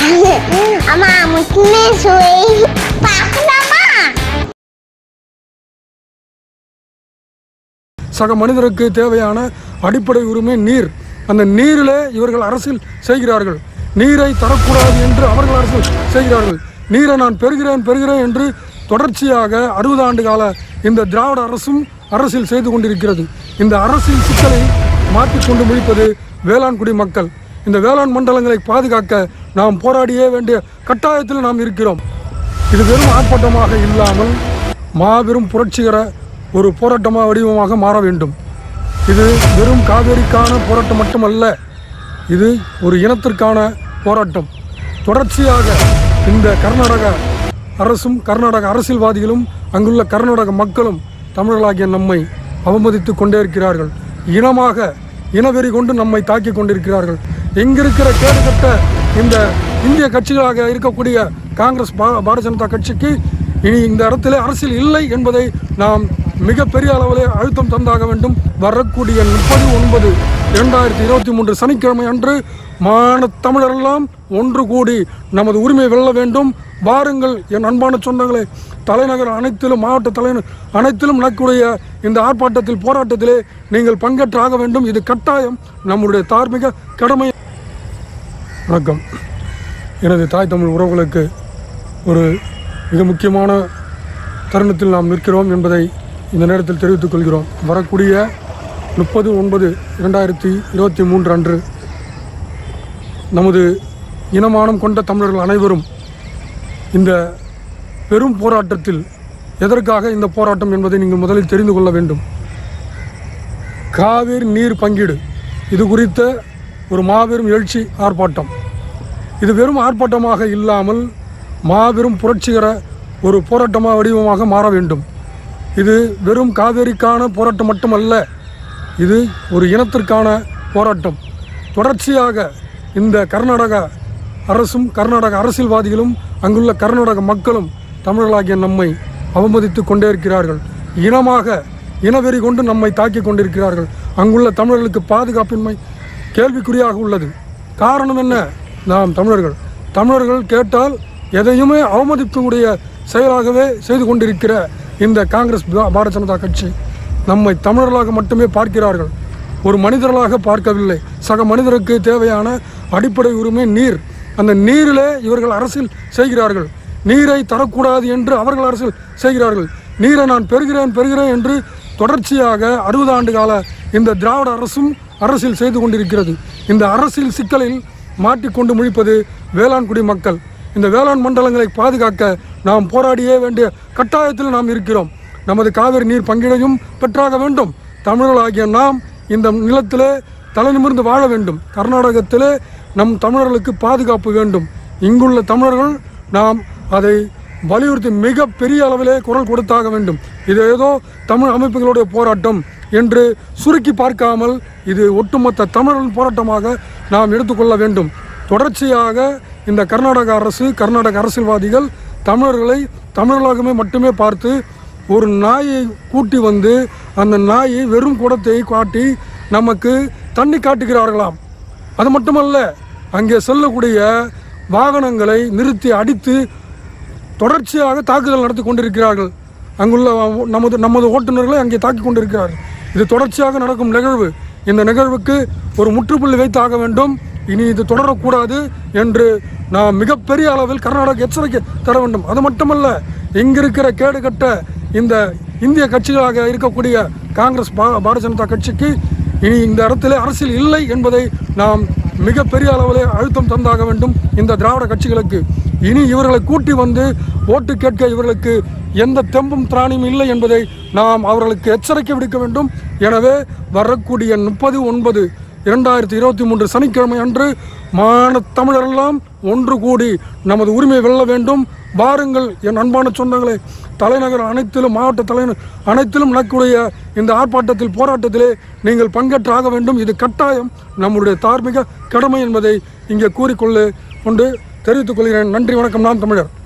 அம்மா முக்கியமே சுவை பார்க்கலாமா? சக மனிதருக்கு தேவையான அடிப்படை உரிமை நீர். அந்த நீரிலே இவர்கள் அரசியல் செய்கிறார்கள். நீரை தரக்கூடாது என்று அவர்கள் அரசியல் செய்கிறார்கள். நீரை நான் பெறுகிறேன் என்று தொடர்ச்சியாக 60 ஆண்டு கால இந்த திராவிட அரசும் அரசியல் செய்து கொண்டிருக்கிறது. இந்த அரசியல் சிக்கலை மாற்றிக்கொண்டு முடிப்பது வேளாண்குடி மக்கள். இந்த வேளாண் மண்டலங்களை பாதுகாக்க நாம் போராடியே வேண்டிய கட்டாயத்தில் நாம் இருக்கிறோம். இது வெறும் ஆர்ப்பாட்டமாக இல்லாமல் மாபெரும் புரட்சிகர ஒரு போராட்டமாக வடிவமாக மாற வேண்டும். இது வெறும் காவேரிக்கான போராட்டம் மட்டுமல்ல, இது ஒரு இனத்திற்கான போராட்டம். தொடர்ச்சியாக இந்த கர்நாடக அரசும் கர்நாடக அரசியல்வாதிகளும் அங்குள்ள கர்நாடக மக்களும் தமிழர்களாகிய நம்மை அவமதித்து கொண்டே இருக்கிறார்கள். இனவெறி கொண்டு நம்மை தாக்கி கொண்டிருக்கிறார்கள். எங்கிருக்கிற கேடுகட்ட இந்த இந்திய கட்சிகளாக இருக்கக்கூடிய காங்கிரஸ், பாரதிய ஜனதா கட்சிக்கு இனி இந்த இடத்துல அரசியல் இல்லை என்பதை நாம் மிகப்பெரிய அளவிலே அழுத்தம் தந்தாக வேண்டும். வரக்கூடிய 30/9/2023 சனிக்கிழமை அன்று தமிழரெல்லாம் ஒன்று கூடி நமது உரிமை வெல்ல வேண்டும். வாருங்கள் என் அன்பான சொந்தங்களே, தலைநகர் அனைத்திலும், மாவட்ட தலைநகர் அனைத்திலும் நடக்கூடிய இந்த ஆர்ப்பாட்டத்தில், போராட்டத்திலே நீங்கள் பங்கேற்றாக வேண்டும். இது கட்டாயம் நம்முடைய தார்மீக கடமை. வணக்கம். எனது தாய் தமிழ் உறவுகளுக்கு ஒரு மிக முக்கியமான தருணத்தில் நாம் நிற்கிறோம் என்பதை இந்த நேரத்தில் தெரிவித்துக் கொள்கிறோம். வரக்கூடிய 30/9/2023 அன்று நமது இனமானம் கொண்ட தமிழர்கள் அனைவரும் இந்த பெரும் போராட்டத்தில், எதற்காக இந்த போராட்டம் என்பதை நீங்கள் முதலில் தெரிந்து கொள்ள வேண்டும். காவிரி நீர் பங்கீடு இது குறித்த ஒரு மாபெரும் எழுச்சி ஆர்ப்பாட்டம். இது வெறும் ஆர்ப்பாட்டமாக இல்லாமல் மாபெரும் புரட்சிகர ஒரு போராட்டமாக வடிவமாக மாற வேண்டும். இது வெறும் காவேரிக்கான போராட்டம் மட்டுமல்ல, இது ஒரு இனத்திற்கான போராட்டம். தொடர்ச்சியாக இந்த கர்நாடக அரசும் கர்நாடக அரசியல்வாதிகளும் அங்குள்ள கர்நாடக மக்களும் தமிழர்களாகிய நம்மை அவமதித்து கொண்டே இருக்கிறார்கள். இனவெறி கொண்டு நம்மை தாக்கி கொண்டிருக்கிறார்கள். அங்குள்ள தமிழர்களுக்கு பாதுகாப்பின்மை கேள்விக்குறியாக உள்ளது. காரணம் என்ன? நாம் தமிழர்கள் கேட்டால் எதையுமே அவமதிக்கக்கூடிய செயலாகவே செய்து கொண்டிருக்கிற இந்த காங்கிரஸ், பாரதிய ஜனதா கட்சி நம்மை தமிழர்களாக மட்டுமே பார்க்கிறார்கள். ஒரு மனிதர்களாக பார்க்கவில்லை. சக மனிதருக்கு தேவையான அடிப்படை உரிமை நீர். அந்த நீரிலே இவர்கள் அரசியல் செய்கிறார்கள். நீரை தரக்கூடாது என்று அவர்கள் அரசியல் செய்கிறார்கள். நீரை நான் பெறுகிறேன் என்று தொடர்ச்சியாக 60 ஆண்டு கால இந்த திராவிட அரசும் அரசியல் செய்து கொண்டிருக்கிறது. இந்த அரசியல் சிக்கலில் மாட்டிக்கொண்டு முழிப்பது வேளாண்குடி மக்கள். இந்த வேளாண் மண்டலங்களை பாதுகாக்க நாம் போராடியே வேண்டிய கட்டாயத்தில் நாம் இருக்கிறோம். நமது காவிரி நீர் பங்கீடையும் பெற்றாக வேண்டும். தமிழர்களாகிய நாம் இந்த நிலத்திலே தலை நிமிர்ந்து வாழ வேண்டும். கர்நாடகத்திலே நம் தமிழர்களுக்கு பாதுகாப்பு வேண்டும். இங்குள்ள தமிழர்கள் நாம் அதை வலியுறுத்தி மிக பெரிய அளவிலே குரல் கொடுத்தாக வேண்டும். இது ஏதோ தமிழ் அமைப்புகளுடைய போராட்டம் என்று சுருக்கி பார்க்காமல் இது ஒட்டுமொத்த தமிழர்கள் போராட்டமாக நாம் எடுத்துக்கொள்ள வேண்டும். தொடர்ச்சியாக இந்த கர்நாடக அரசு, கர்நாடக அரசியல்வாதிகள் தமிழர்களை தமிழர்களாகவே மட்டுமே பார்த்து ஒரு நாயை கூட்டி வந்து அந்த நாயை வெறும் குடத்தை காட்டி நமக்கு தண்ணி காட்டுகிறார்களாம். அது மட்டுமல்ல, அங்கே செல்லக்கூடிய வாகனங்களை நிறுத்தி அடித்து தொடர்ச்சியாக தாக்குதல் நடத்தி கொண்டிருக்கிறார்கள். அங்குள்ள நமது ஓட்டுநர்களை அங்கே தாக்கி கொண்டிருக்கிறார்கள். இது தொடர்ச்சியாக நடக்கும் நிகழ்வு. இந்த நிகழ்வுக்கு ஒரு முற்றுப்புள்ளி வைத்தாக வேண்டும். இனி இது தொடரக்கூடாது என்று நாம் மிகப்பெரிய அளவில் கர்நாடக எச்சரிக்கை தர வேண்டும். அது மட்டுமல்ல, இங்கிருக்கிற கேடுகட்ட இந்த இந்திய கட்சிகளாக இருக்கக்கூடிய காங்கிரஸ், பாரதிய ஜனதா கட்சிக்கு இனி இந்த இடத்துல அரசியல் இல்லை என்பதை நாம் மிகப்பெரிய அளவிலே அழுத்தம் தந்தாக வேண்டும். இந்த திராவிட கட்சிகளுக்கு இனி இவர்களை கூட்டி வந்து ஓட்டு கேட்க இவர்களுக்கு எந்த தெம்பும் திராணியும் இல்லை என்பதை நாம் அவர்களுக்கு எச்சரிக்கை விடுக்க வேண்டும். எனவே வரக்கூடிய 30/9/2023 சனிக்கிழமை அன்று தமிழரெல்லாம் ஒன்று கூடி நமது உரிமை வெல்ல வேண்டும். வாருங்கள் என் அன்பான சொந்தங்களே, தலைநகர் அனைத்திலும், மாவட்ட தலைநகர் அனைத்திலும் நடக்கூடிய இந்த ஆர்ப்பாட்டத்தில், போராட்டத்திலே நீங்கள் பங்கேற்றாக வேண்டும். இது கட்டாயம் நம்முடைய தார்மீக கடமை என்பதை இங்கே கூறிக்கொண்டு தெரிவித்துக் கொள்கிறேன். நன்றி, வணக்கம். நாம் தமிழர்.